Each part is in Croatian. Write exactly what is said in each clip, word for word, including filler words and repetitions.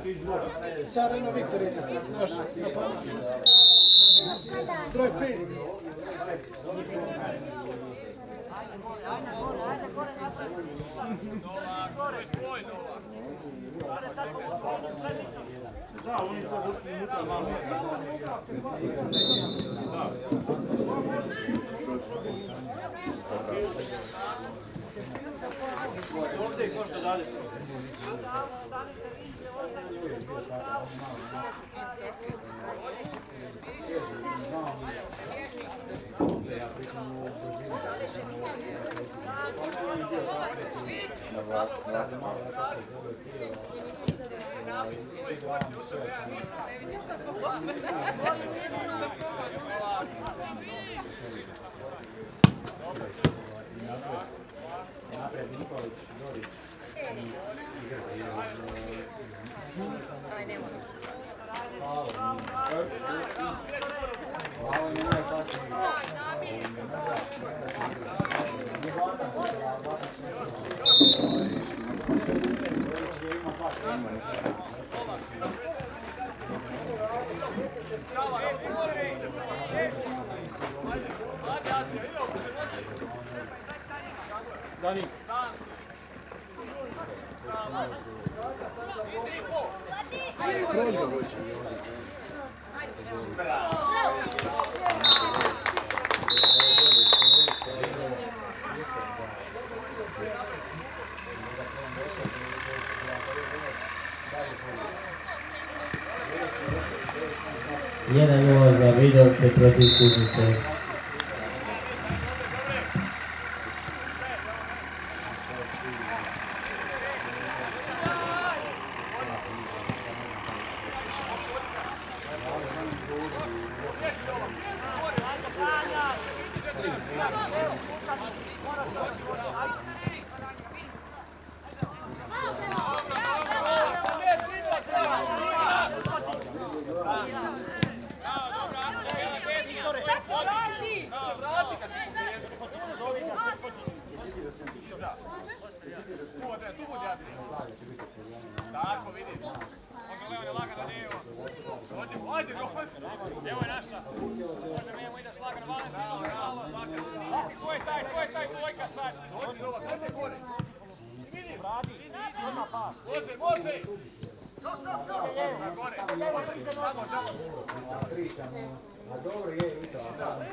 Sarajno Viktor je naš napadač. Broj pet. Da, oni to došli unutra malo. Ovdje ko što dalje. Napred Nikolić, Dorić i aj, ne može. Hvala mi najfasniji. Dani. Prođe Vojče. jedan nula za Vidovce protiv Kužnice. Tako, vidi. Može Leon je lagano lijevo. Dođemo, ajde, evo je naša. Može Memo, ideš lagano vale. Bravo, bravo, lagano. Ko je taj, ko je taj dvojka sad? Dođi, Nova, dođi gore. Vidi, radi, odmah pas. Može, može. Na gore, samo, samo. A dobro je i to.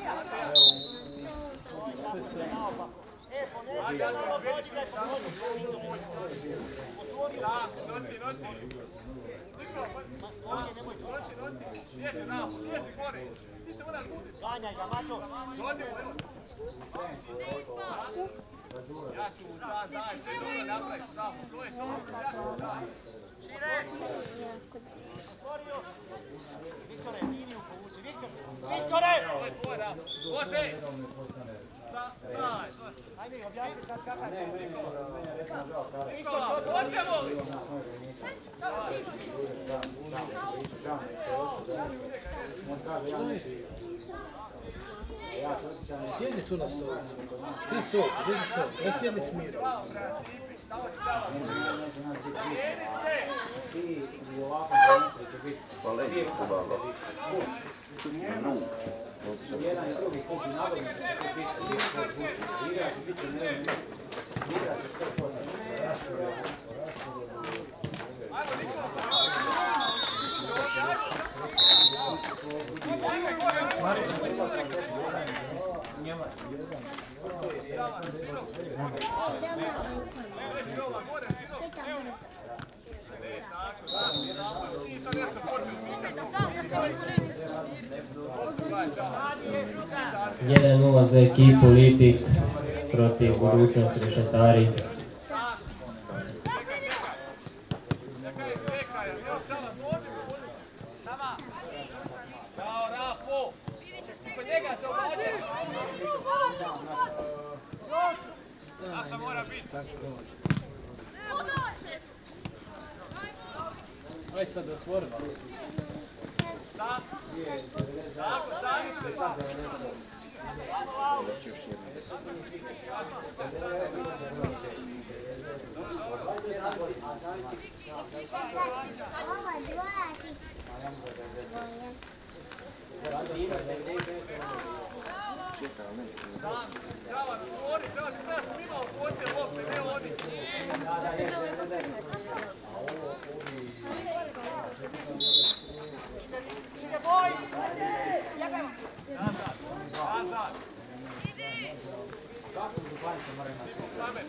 E, ponesi, malo dođi da je pomoći. Otvori, noci, noci. Noci, noci. Bježi namo, bježi gore. Ti se moraš buditi. Ganjaj ga, Mato. Dođi mu, evo. Ja ću mu sad, daj, sve dobro napraviš tamo. To je to, ja ću mu daj. Šire! Otvorio. Viktore, liniju povuči, Viktor. Viktore! To je tvoj rad. Može! Ajde, objasni sad kakav je. Nikola, dođemo! Sjedni tu na stolicu. Ti sok, vidi sok. Ja sjedni smiro. Ti u ovakvom prvenstvu će biti... Pa leđe, kubalo. Jedan i drugi kupi nagodnik će se kupi isto biti svoj zvučnik. Igra će biti nevim. Igra će sto posto. jedan nula za ekipu Lipik protiv Budućnost Rešetari. Ćao, Rapo! Kod njega se obadješ! Naša mora biti! Aj sad otvori malo. Sam! Tako, sam! Ova dvojatić. Brava, govori, treba ti trebaš mimo u poslije lopte, ne oni. Nazad, nazad. Kako župan se mora imati?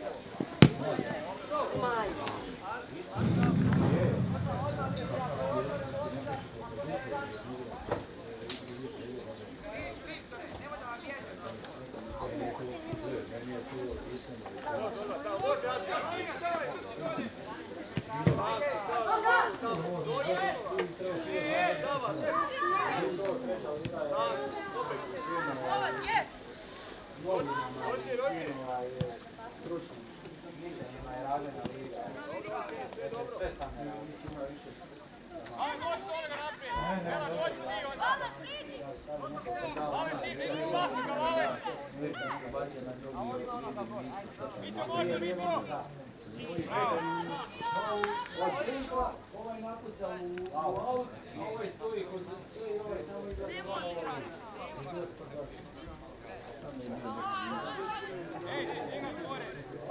Stručni. Nigdje nema je razljena liga. Sve sam ne razljena. Ajde, dođi do onoga naprijed. Evo, dođi ti onda. Ove ti, Mićo, baci ga, ove. Mićo, može, Mićo. Od svinkla, ovaj napuca u aut, a ovaj stoji kod sve i ovaj samo iza dva ovaj. Ej, njega gore.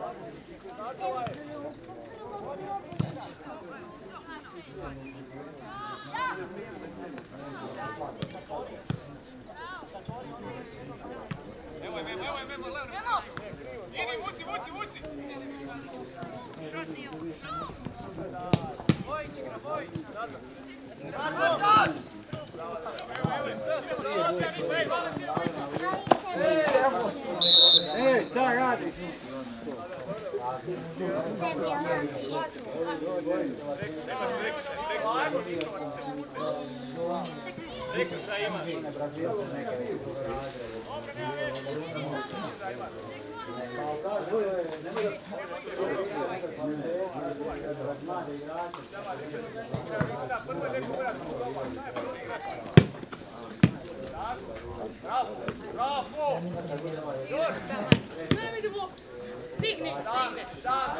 Evo je Memo, evo je Memo, levo. Idi, vuci, vuci, vuci. Bojić igra, Bojić. Nazad. Nazad. Ej, šta radiš? Rekao šta ima. Bravo, bravo! Još! Ne vidimo! Stigni! Stigni! Da!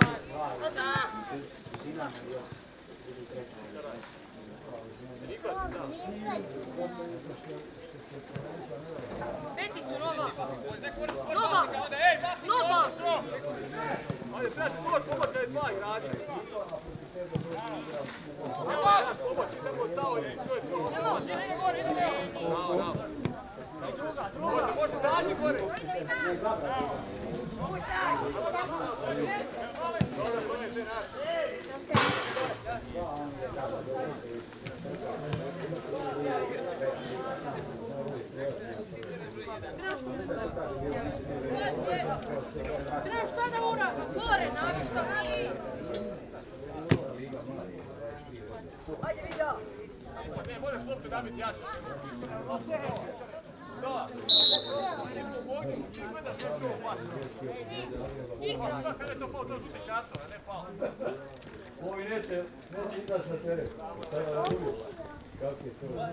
Peticu, Nova! Nova! Nova! Ajde, treba sport, pomoć da je dva igradi. Evo, pomoć, idemo stao i to je to. Ide gore, ide gore. Bravo, bravo. Može, može, zadnji gore. Treba šta da ura? Gore, namješta! Ajde, vidio! Ne, možeš loptu nabiti jače. Da. Gledaš što je to upati. Igra! Kada je to pao, to žuti karton, a ne pao. Ovi neće, neće izaći na teren. Šta je na drugu? Kako je to?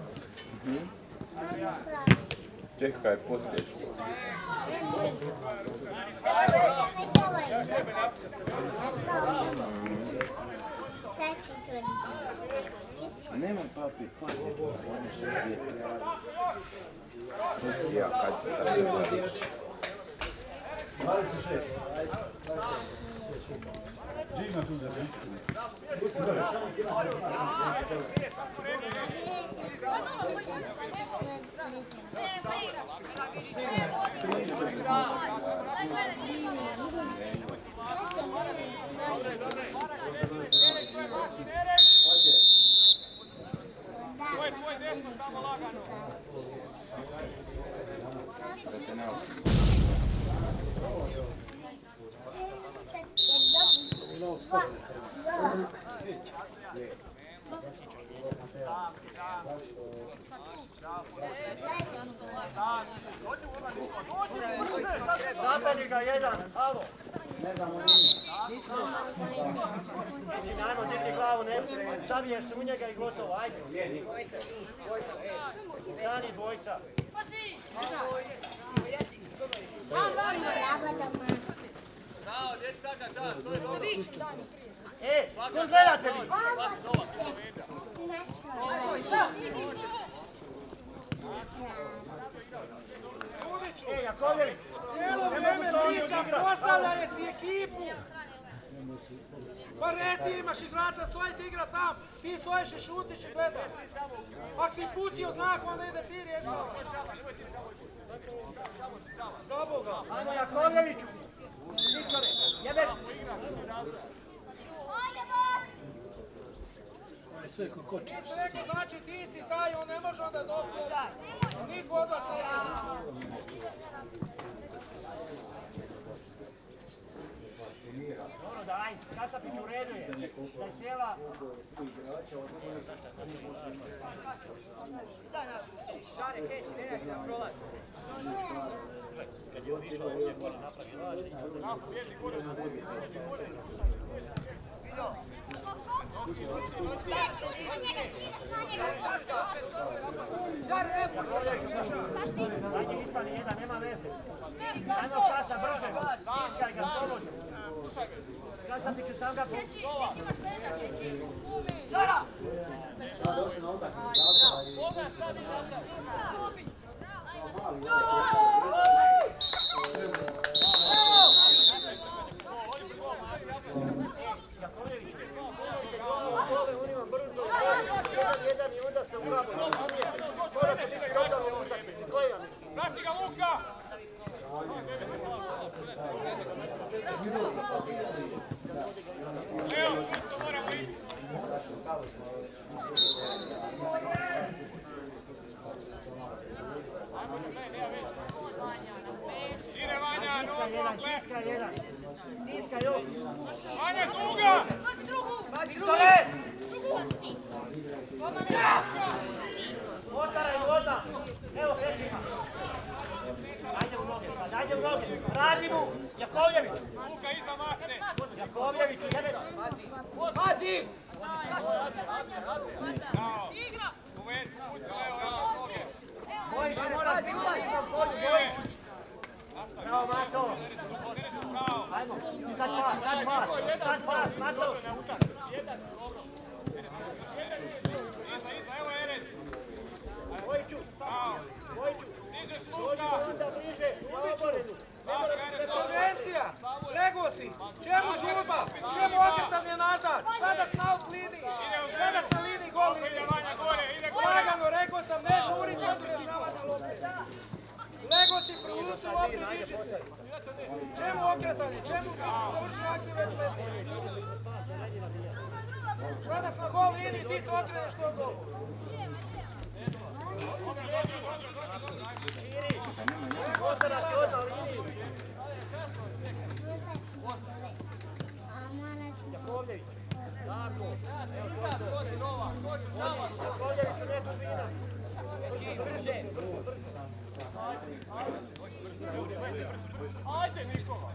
Čekaj, poslije. Nemam papir, papir. Ja, kad se tako znači. dvadeset šest. Živna tu da biti. To je tvoj desno, tamo lagano. Zapeli ga jedan, alo. Ne znamo nimi. Ajmo, digni glavu, ne, zaviješ se u njega i gotovo, ajde. Stani dvojca. E, ko gledate vi? Ovo se našao. E, Jakovljević. Cijelo vrijeme pričam, postavljanje si ekipu. Pa reci imaš igrača, stoji ti igra sam. Ti stojiš i šutiš i gledaš. Ako si pustio znak, onda ide ti rješava. Za Boga. Ajmo Jakovljeviću. Viktore, jebe. Sve ko koči. Ti si rekao, znači ti si taj, on ne može onda dobiti. Niko od vas ne može. Dobro, da ajde, Kasapić u redu je. Da je sjela. Žare, keć, nejak da prolazi. Kad je otišao ovdje gore napravi važi. Bježi gore, bježi gore. Vidio? Zadnji ispani jedan, nema veze. Ajmo Kasa, brže. Iskaj ga, slobodno. Kasapiću sam ga po... Žara! Jakovljević, ove unima brzo, jedan, jedan i onda se ugrabo. Morate biti gotovi u utakmici. Koji vam je? Prati ga Luka! Evo, čisto moramo ići. Ide Vanja, nogo, gle! Tiska jedan, tiska još. Vanja, druga! Viktore! Otvaraj voda! Evo Pećima! Ajde u noge, sad, ajde u noge! Radi mu! Jakovljević! Luka iza matne! Jakovljeviću, jebe ga! Pazi! Igra! Uved, puca, evo, evo, noge! Bojiću, moraš biti u iznom polju, Bojiću! Bravo, Mato! Ajmo, sad pas, sad pas, sad pas, Mato! Iza, iza, evo Erec! Bojiću! Bojiću! Stižeš Dođi Luka! onda bliže, u oborenu! Intervencija! Lego si! Čemu žurba? Čemu okretanje nazad? Šta da sna od liniji? Šta da sa liniji gol liniji? Vanja gore, ide gore! Lagano, rekao sam, ne žuriti od rješavanja lopte. Lego si, privuci loptu, diži se. Čemu okretanje? Čemu biti završi akciju već leti? Šta da sa gol liniji, ti se okreneš to gol. Ostanak je odmah u liniju! Jakovljević! Tako! Evo to je to! Jakovljeviću, ne dubina! Brže! Ajde, Nikola!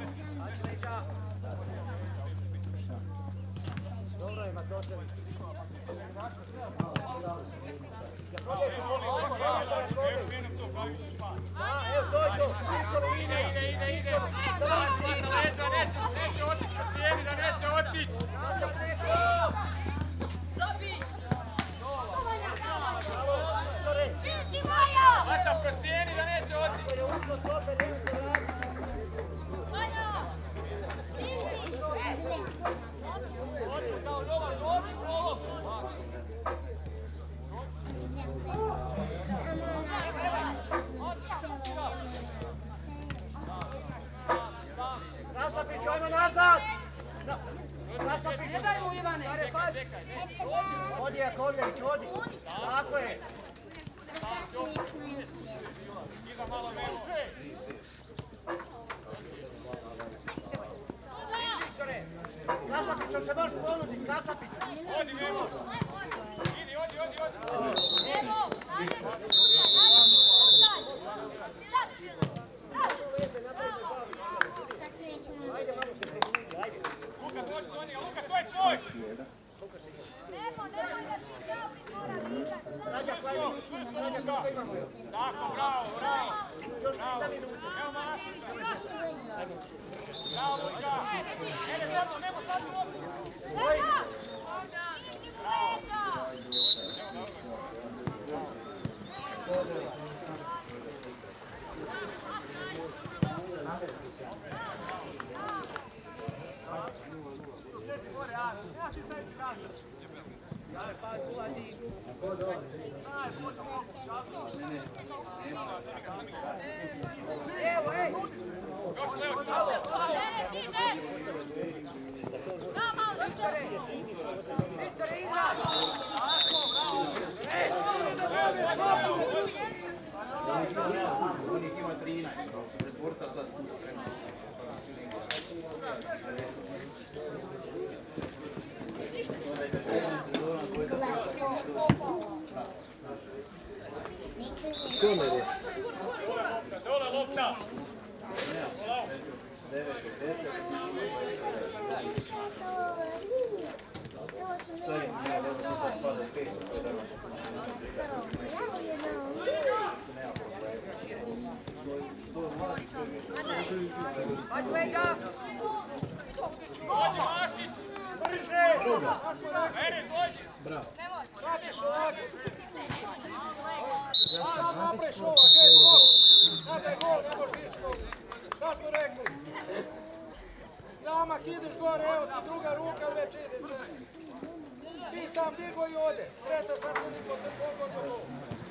Dobro je, Matošević! Jakovljeviću, evo to je to! Ide, ide, ide, ide! Sasti na leđa, neće, neće otići po cijeni, da neće otići! Mata, procijeni da neće otići! Kasapić, ajmo nazad! Kasapić! Ne daj mu, Ivane! Odi Jakovljević, odi! Tako je! Iza malo veće! Kasapićom se možeš ponuditi, Kasapić! Odi, Memo! Idi, odi, odi, odi! Ajde, malo se presudi, ajde! Luka, dođi do njega, Luka, to je tvoj! Rađa, Klađa, Rađa, kako imamo? Tako, bravo, bravo! još nisam minuta. Evo Malašića. Bravo, Vojka. Ede, slobodno, nemo sad loptu. Vojka. Evo, ej! Još Leo, Da, malo, Viktore! Viktore, igra! On ih ima trinaest, četvorca sad kuda prema. dole lopta. Hajde, Leđa! Dođi, Mašić. Brže. Enes, dođi. Sad ćeš ovako. Sad napraviš ovo, gdje je gol? Kada je gol, ne možeš ići gol. Šta smo rekli? Jamak, ideš gore, evo ti druga ruka, već ideš. Ti sam digo i ode. Treca sam se niko te pogodio gol.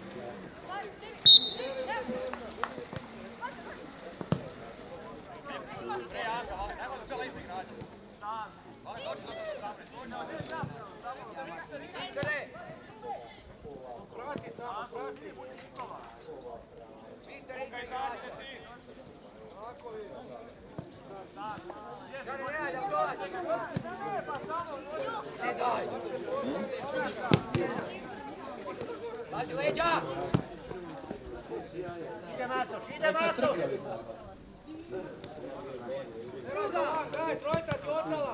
Pre, Aka, ajmo da pela isti igrača. Ali dođi do sada. Viktore! Prati samo, prati. Viktore, Kaj igra! zadite ti? Tako vidi. Žani, ne, da prolazi! Ne, daj! Pazi, Leđa! Ide Matoš, ide Matoš! Druga! Daj, trojica ti odnala.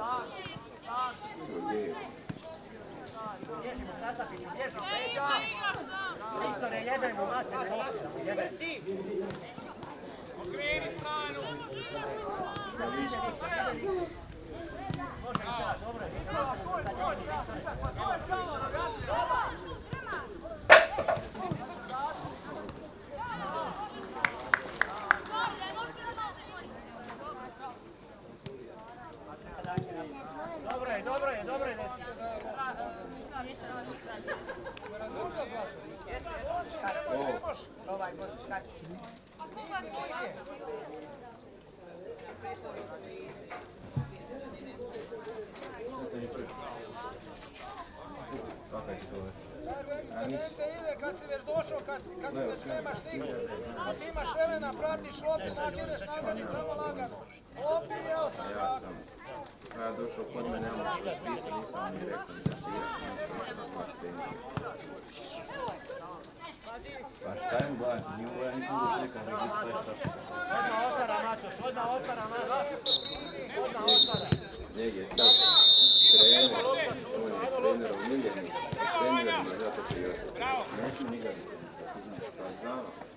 Bježimo, Krasapiću, bježimo, Leđa! Viktore, jedajmo mater, jedaj. Okreni stranu. Može Viktora, dobro je. Dobro je, dobro je, dobro je. Ovaj, može škati. Tendencija ide kad si već došao, kad, kad već nemaš nigdje. Kad imaš vremena, pratiš lopi, znači ideš najbolji tamo lagano. Lopi, jel sam Ja sam, kada je došao kod mene, ja mu pisao, nisam mi rekao ni da će igrati nešto na par treninga. Pa šta im gledati, nije ovo ja nisam da slika, nego sve šta. Odmah otvara, Matoš, odmah otvara, Matoš. Odmah otvara. Njeg je sad trener, on je trener u miljenim, seniorima, zato što je ostao. Ne smije nikada se, kako znaš, pa znamo.